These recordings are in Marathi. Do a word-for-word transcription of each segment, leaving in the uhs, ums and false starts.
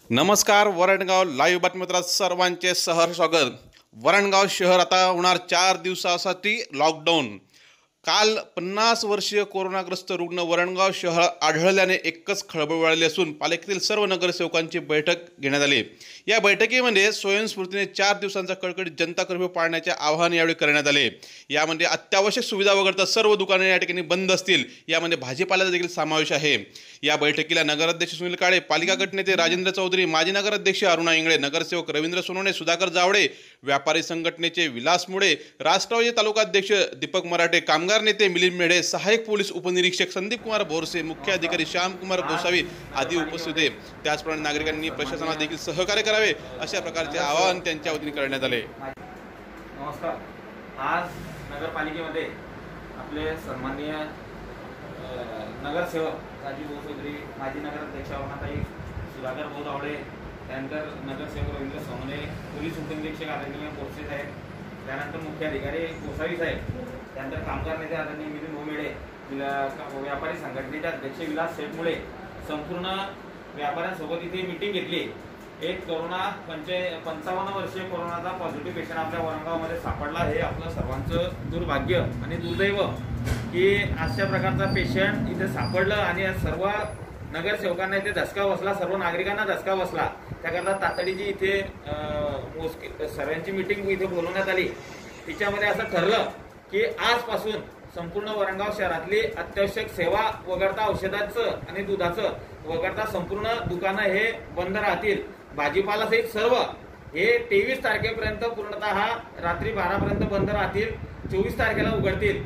नमस्कार. वरणगाव लाईव्ह बातमीपत्रात सर्वांचे सहर्ष स्वागत. वरणगाव शहर आता होणार चार दिवसासाठी लॉकडाऊन. काल पन्नास वर्षीय कोरोनाग्रस्त रुग्ण वरणगाव शहर आढळल्याने एकच खळबळ उडाली असून पालिकेतील सर्व नगरसेवकांची बैठक घेण्यात आली. या बैठकीमध्ये स्वयंस्फूर्तीने चार दिवसांचा कडकडीत जनता कर्फ्यू पाळण्याचे आवाहन यावेळी करण्यात आले. यामध्ये अत्यावश्यक सुविधा वगळता सर्व दुकाने या ठिकाणी बंद असतील. यामध्ये भाजीपाल्याचा देखील समावेश आहे. या बैठकीला नगराध्यक्ष सुनील काळे, पालिका गटनेते राजेंद्र चौधरी, माजी नगराध्यक्ष अरुणा इंगळे, नगरसेवक रवींद्र सोनवणे, सुधाकर जावळे, व्यापारी संघटनेचे विलास मुळे, राष्ट्रवादी तालुकाध्यक्ष दीपक मराठे, कामगार नेते मिलिंद मेढे, सहाय्यक पोलीस उपनिरीक्षक संदीप कुमार बोरसे, मुख्य अधिकारी श्यामकुमार गोसावी आदी उपस्थित होते. त्याचप्रमाणे नागरिकांनी प्रशासनाला देखील सहकार्य करावे अशा प्रकारचे आवाहन त्यांच्या वतीने करण्यात आले. नमस्कार. आज नगरपालिकेमध्ये आपले सन्माननीय नगरसेवक राजीव चौधरी, माजी नगराध्यक्ष अरुणाताई, सुधाकर जावळे, त्यानंतर नगरसेवक रवींद्र सोनवणे, पोलीस उपनिरीक्षक आदरणीय बोरसे साहेब, त्यानंतर मुख्य अधिकारी गोसावी साहेब, त्यानंतर कामगार नेते आदरणीय मिलिंद मेढे, व्यापारी संघटनेचे अध्यक्ष विलास शेठमुळे, संपूर्ण व्यापाऱ्यांसोबत इथे मीटिंग घेतली. एक कोरोना पंचे पंचावन्न वर्षीय कोरोनाचा पॉझिटिव्ह पेशंट आपल्या वरणगावमध्ये सापडला. हे आपलं सर्वांचं दुर्भाग्य आणि दुर्दैव की अशा प्रकारचा पेशंट इथे सापडलं आणि सर्व नगरसेवकांना इथे धसका बसला, सर्व नागरिकांना धसका बसला. त्याकरता तातडीची इथे सर्वांची मीटिंग इथे बोलवण्यात आली. तिच्यामध्ये असं ठरलं की आजपासून संपूर्ण वरणगाव शहरातली अत्यावश्यक सेवा वगळता औषधाचं आणि दुधाचं वगळता संपूर्ण दुकानं हे बंद राहतील. भाजीपाला सहित सर्व हे तेवीस तारखेपर्यंत पूर्णतः रात्री बारा पर्यंत बंद राहतील. चोवीस तारखेला उघडतील.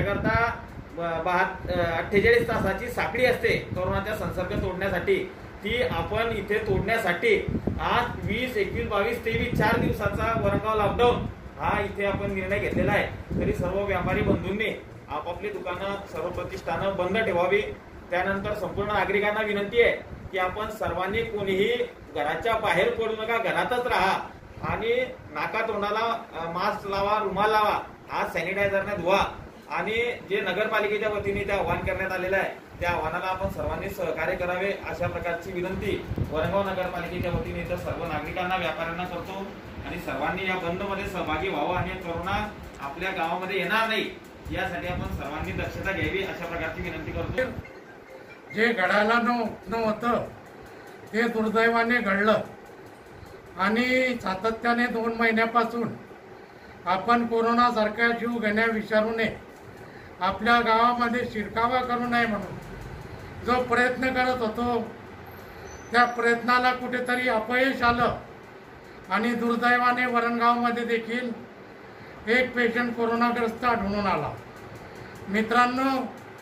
त्याकरता अठ्ठेचाळीस तासाची साखळी असते कोरोनाचा संसर्ग तोडण्यासाठी. ती आपण इथे तोडण्यासाठी आज वीस एकवीस बावीस तेवीस चार दिवसाचा वरणगाव लॉकडाऊन हा इथे आपण निर्णय घेतलेला आहे. तरी सर्व व्यापारी बंधूंनी आपापली दुकानं, सर्व प्रतिष्ठानं बंद ठेवावी. त्यानंतर संपूर्ण नागरिकांना विनंती आहे की आपण सर्वांनी कोणीही घराच्या बाहेर पडू नका, घरातच राहा आणि नाका तोंडाला मास्क लावा, रुमाल लावा, हात सॅनिटायझरने धुवा आणि जे नगरपालिकेच्या वतीने ते आवाहन करण्यात आलेलं आहे त्या आव्हानाला आपण सर्वांनी सहकार्य करावे अशा प्रकारची विनंती वरणगाव नगरपालिकेच्या वतीने तर सर्व नागरिकांना, व्यापाऱ्यांना करतो आणि सर्वांनी या बंद मध्ये सहभागी व्हावं आणि कोरोना आपल्या गावामध्ये येणार नाही यासाठी आपण सर्वांनी दक्षता घ्यावी अशा प्रकारची विनंती करतो. जे घडायला नव्हतं ते दुर्दैवाने घडलं आणि सातत्याने दोन महिन्यापासून आपण कोरोनासारख्या जीव घेण्या विचारू नये, आपल्या गावामध्ये शिरकावा करू नये म्हणून जो प्रयत्न करत होतो त्या प्रयत्नाला कुठेतरी अपयश आलं आणि दुर्दैवाने वरणगावमध्ये देखील एक पेशंट कोरोनाग्रस्त आढळून आला. मित्रांनो,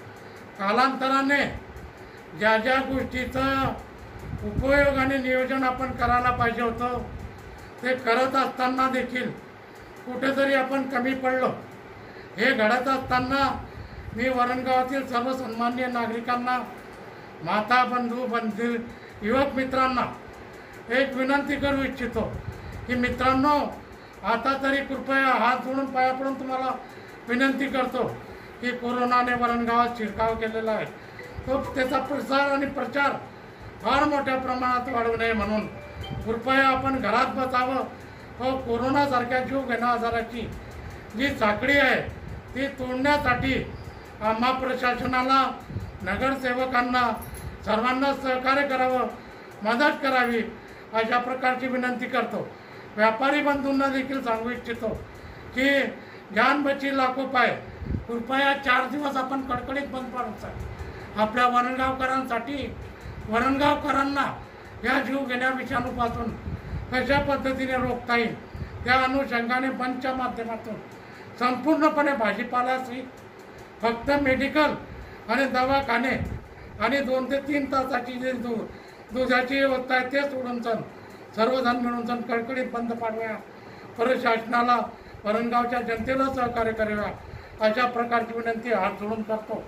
कालांतराने ज्या ज्या गोष्टीचा उपयोग आणि नियोजन आपण करायला पाहिजे होतं ते करत असताना देखील कुठेतरी आपण कमी पडलो. हे घडत असताना मी वरणगावातील सर्व सन्माननीय नागरिकांना, माता बंधू बंधू युवक मित्रांना एक विनंती करू इच्छितो की मित्रांनो, आता तरी कृपया हात जोडून पाया पडून तुम्हाला विनंती करतो की कोरोनाने वरणगावात शिरकाव केलेला आहे, तो त्याचा प्रसार आणि प्रचार फार मोठ्या प्रमाणात वाढवू नये म्हणून कृपया आपण घरात बसावं. व कोरोनासारख्या जीव घेण्या आजाराची जी साखळी आहे ती तोडण्यासाठी आम्हा प्रशासनाला, नगरसेवकांना सर्वांना सहकार्य करावं, मदत करावी अशा प्रकारची विनंती करतो. व्यापारी बंधूंना देखील सांगू इच्छितो की जान बची लाखो पाय, कृपया चार दिवस आपण कडकडीत बंद पाडायचा. आपल्या वरणगावकरांसाठी, वरणगावकरांना या जीव घेण्या विषाणूपासून कशा पद्धतीने रोखता येईल त्या अनुषंगाने बंदच्या माध्यमातून संपूर्णपणे भाजीपाल्याशी फक्त मेडिकल आणि दवाखाने आणि दोन ते तीन तासाची जे दू दुधाची व्यवस्था आहे ते सोडून सण सर्वजण मिळून सण कडकडीत बंद पाडूया. प्रशासनाला, वरणगावच्या जनतेला सहकार्य कराव्या अशा प्रकारची विनंती हात जोडून करतो.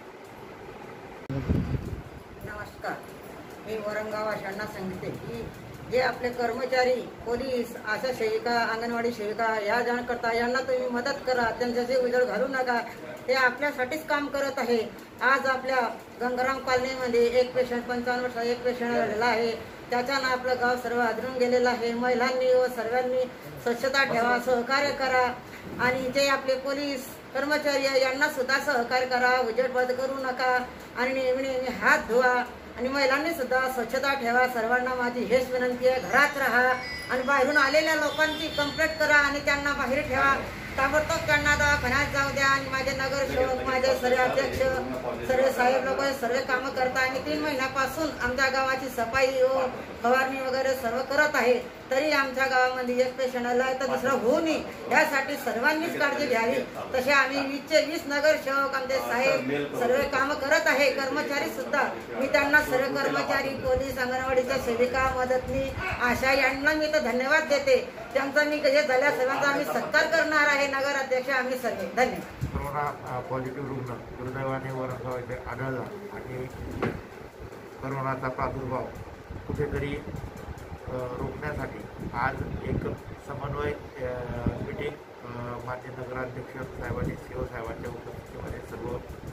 नमस्कार. मी वरणगाव आशांना सांगते की जे आपले कर्मचारी, पोलीस, आशा सेविका, अंगणवाडी सेविका या जाणकर्ता यांना तुम्ही मदत करा, त्यांच्याशी उजळ घालू नका. ते आपल्यासाठीच काम करत आहे. आज आपल्या गंगाराम कॉलनीमध्ये एक पेशंट पंचावन्न वर्षाचा एक पेशंट झालेला आहे. त्याच्यानं आपलं गाव सर्व आदरून गेलेलं आहे. महिलांनी व सर्वांनी स्वच्छता ठेवा, सहकार्य करा आणि जे आपले पोलीस कर्मचारी आहे यांना सुद्धा सहकार्य करा, उजेडवाद करू नका आणि नेहमी नेहमी हात धुवा आणि महिलांनी सुद्धा स्वच्छता ठेवा. सर्वांना माझी हेच विनंती आहे, घरात राहा आणि बाहेरून आलेल्या लोकांची कंप्लेंट करा आणि त्यांना बाहेर ठेवा. ताबडतोब त्यांना दवाखान्यात जाऊ द्या. आणि माझे नगरसेवक, माझे सर्व अध्यक्ष, सर्व साहेब लोक सर्व कामं करत आहे आणि तीन महिन्यापासून आमच्या गावाची सफाई व फवारणी वगैरे सर्व करत आहे. तरी आमच्या गावामध्ये एक पेशंट आला तर दुसरं होऊ नये यासाठी सर्वांनीच काळजी घ्यावी. तसे आम्ही वीसचे वीस नगरसेवक आमचे साहेब सर्व कामं करत आहे. कर्मचारी सुद्धा मी त्यांना सर्व कर्मचारी, पोलीस, अंगणवाडीच्या सेविका, मदतनी, आशा यांना मी तर धन्यवाद देते. त्यांचा मी हे झाल्या सर्वांचा आम्ही सत्कार करणार आहे. नगर अध्यक्ष आम्ही सर्व धन्यवाद. कोरोना पॉझिटिव्ह रुग्ण दुर्दैवाने वरणगाव येथे आढळला आणि कोरोनाचा प्रादुर्भाव कुठेतरी रोखण्यासाठी आज एक समन्वय मीटिंग माजी नगराध्यक्ष साहेबांनी सीओ साहेबांच्या उपस्थितीमध्ये सर्व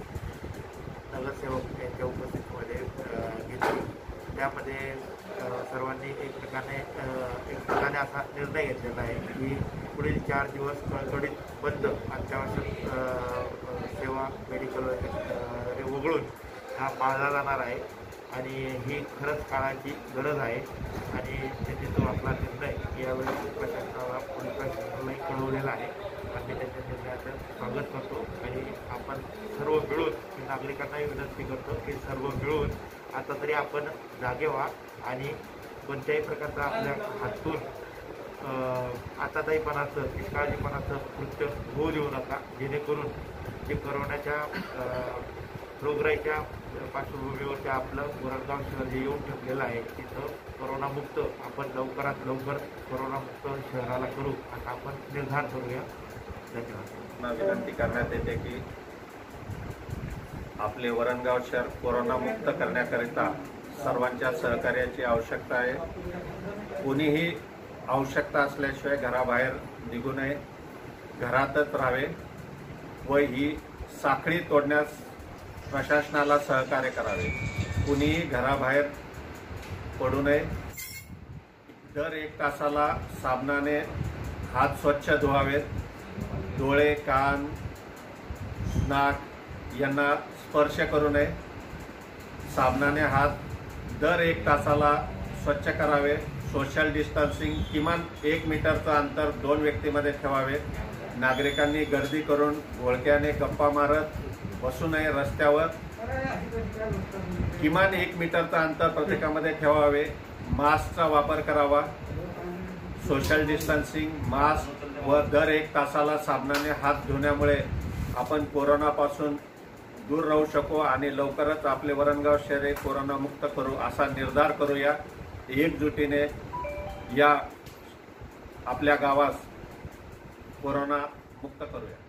नगरसेवक यांच्या उपस्थितीमध्ये घेतली. त्यामध्ये सर्वांनी एकमेकाने एकमेकाने असा निर्णय घेतलेला आहे की पुढील चार दिवस कडकडीत बंद अत्यावश्यक सेवा मेडिकल वगळून हा पाळला जाणार आहे आणि ही खरंच काळाची गरज आहे. आणि त्यांनी जो आपला निर्णय यावेळी प्रशासनाला पोलीस प्रशासनालाही कळवलेला आहे आणि मी त्यांच्या निर्णयाचं स्वागत करतो. आणि आपण सर्व मिळून मी नागरिकांनाही विनंती करतो की सर्व मिळून आता तरी आपण जागे व्हा आणि कोणत्याही प्रकारचा आपल्या हातून आताताईपणाचं, निष्काळजीपणाचं कृत्य होऊ देऊ नका, जेणेकरून जे कोरोनाच्या रोगराईच्या पार्श्वभूमीवरती आपलं वरणगाव शहर जे येऊन ठेवलेलं आहे तिथं कोरोनामुक्त आपण लवकरात लवकर कोरोनामुक्त शहराला करू असा आपण निर्धार करूया. धन्यवाद. विनंती करण्यात येते की आपले वरणगाव शहर कोरोनामुक्त करण्याकरिता सर्वांच्या सहकार्याची आवश्यकता आहे. कोणीही आवश्यकता असल्याशिवाय घराबाहेर निघू नये, घरातच राहावे व ही साखळी तोडण्यास प्रशासनाला सहकार्य करावे. कुणीही घराबाहेर पडू नये. दर एक तासाला साबणाने हात स्वच्छ धुवावेत. डोळे, कान, नाक यांना स्पर्श करू नये. साबणाने हात दर एक तासाला स्वच्छ करावे. सोशल डिस्टन्सिंग किमान एक मीटरचं अंतर दोन व्यक्तीमध्ये ठेवावे. नागरिकांनी गर्दी करून घोळक्याने गप्पा मारत बसू नये. रस्त्यावर किमान एक मीटरचं अंतर प्रत्येकामध्ये ठेवावे. मास्कचा वापर करावा. सोशल डिस्टन्सिंग, मास्क व दर एक तासाला साबणाने हात धुण्यामुळे आपण कोरोनापासून दूर राहू शकू आणि लवकरच आपले वरणगाव शहर कोरोनामुक्त करू असा निर्धार करूया. एकजुटीने या आपल्या गावास कोरोना मुक्त करूया.